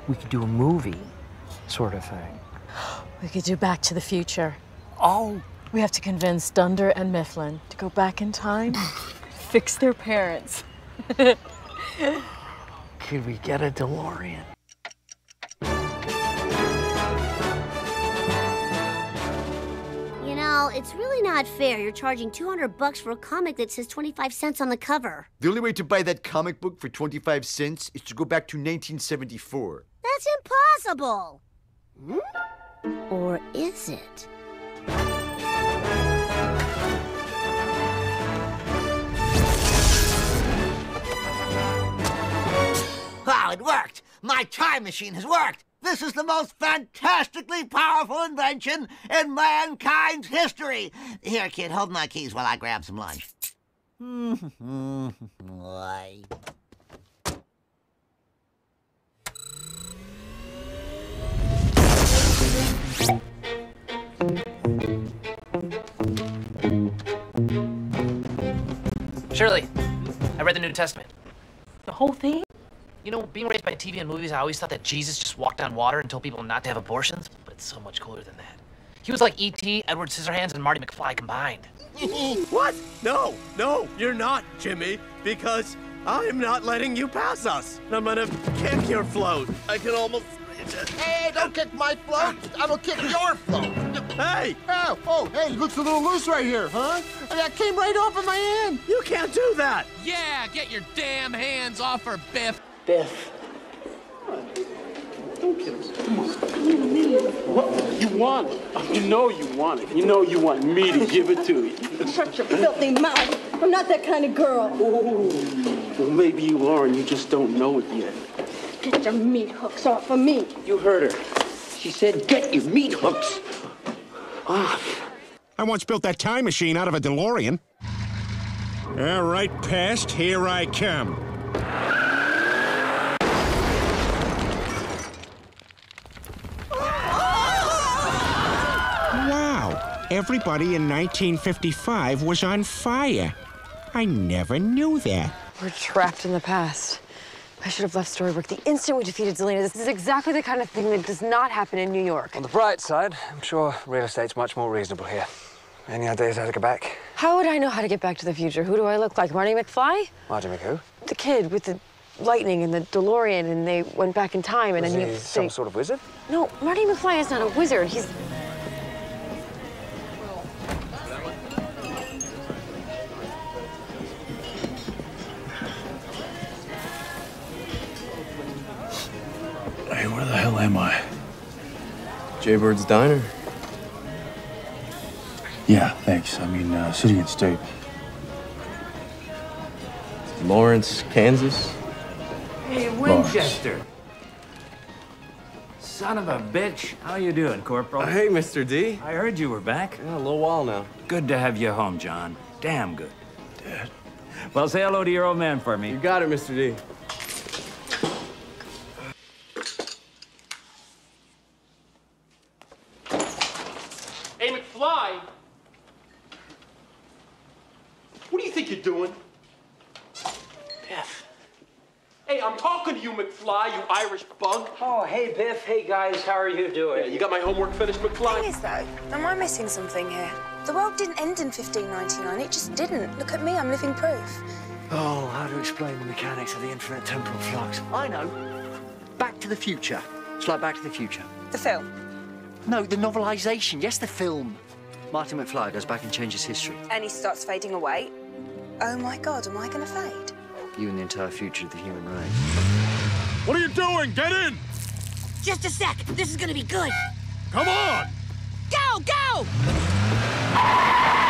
We could do a movie, sort of thing. We could do Back to the Future. Oh. We have to convince Dunder and Mifflin to go back in time, fix their parents. Could we get a DeLorean? You know, it's really not fair. You're charging $200 for a comic that says 25 cents on the cover. The only way to buy that comic book for 25 cents is to go back to 1974. That's impossible! Or is it? Wow, it worked! My time machine has worked! This is the most fantastically powerful invention in mankind's history! Here, kid, hold my keys while I grab some lunch. Shirley, I read the New Testament. The whole thing? You know, being raised by TV and movies, I always thought that Jesus just walked on water and told people not to have abortions, but it's so much cooler than that. He was like E.T., Edward Scissorhands, and Marty McFly combined. What? No, you're not, Jimmy, because I'm not letting you pass us. I'm gonna kick your float. I can almost reach it. Hey, don't kick my float. I will kick your float. Hey! Oh, hey, looks a little loose right here, huh? That came right off of my hand. You can't do that. Yeah, get your damn hands off her, Biff. Biff. Don't kill us. Come on. What? You want it. You know you want it. You know you want me to give it to you. Shut your filthy mouth. I'm not that kind of girl. Oh, well, maybe you are, and you just don't know it yet. Get your meat hooks off of me. You heard her. She said, get your meat hooks off. I once built that time machine out of a DeLorean. All right, past, here I come. Wow, everybody in 1955 was on fire. I never knew that. We're trapped in the past. I should have left Storybrooke the instant we defeated Zelena. This is exactly the kind of thing that does not happen in New York. On the bright side, I'm sure real estate's much more reasonable here. Any ideas how to get back? How would I know how to get back to the future? Who do I look like? Marty McFly? Marty McWho? The kid with the lightning and the DeLorean, and they went back in time, and Was then he some sort of wizard? No, Marty McFly is not a wizard. He's... Hey, where the hell am I? Jaybird's Diner. Yeah, thanks. I mean, City and State. Lawrence, Kansas. Hey, Winchester. Son of a bitch. How you doing, Corporal? Hey, Mr. D. I heard you were back. Yeah, a little while now. Good to have you home, John. Damn good. Dad. Well, say hello to your old man for me. You got it, Mr. D. Hey, McFly! What do you think you're doing? Biff. Hey, I'm talking to you, McFly, you Irish bug. Oh, hey, Biff. Hey, guys. How are you doing? Yeah, you got my homework finished, McFly? The thing is, though, am I missing something here? The world didn't end in 1599. It just didn't. Look at me. I'm living proof. Oh, how to explain the mechanics of the infinite temporal flux? I know. Back to the Future. It's like Back to the Future. The film? No, the novelization. Yes, the film. Marty McFly goes back and changes history. And he starts fading away. Oh, my God. Am I going to fade? You and the entire future of the human race. What are you doing? Get in! Just a sec. This is gonna be good. Come on! Go, go!